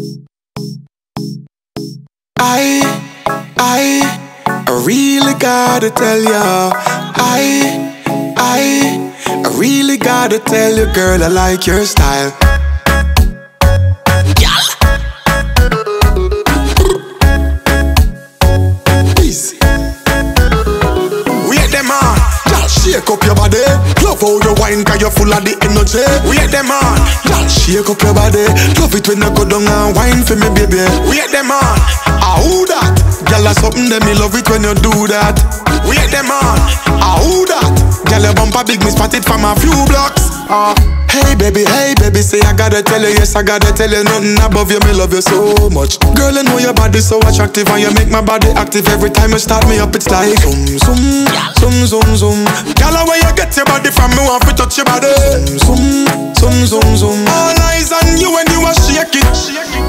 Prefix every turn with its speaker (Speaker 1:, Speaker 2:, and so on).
Speaker 1: I really gotta tell ya, I really gotta tell you, girl, I like your style. Easy. Wait them on, just shake up your body. Love how you wine, cause you're full of the energy. Wait them on, just shake up your body. Love it when you go down and wine for me, baby. Wait them on, who that? Girl, that's something that me love it when you do that. Wait them on, who that? Girl, your bumper big, me spot it from a few blocks. Hey baby, say I gotta tell you, yes I gotta tell you, nothing above you, me love you so much. Girl, I know your body so attractive and you make my body active. Every time you start me up, it's like zoom, zoom, zoom, zoom. Girl, where you get your body from, me want to touch your body. Zoom, zoom, zoom, zoom. All eyes on you when you are shake it.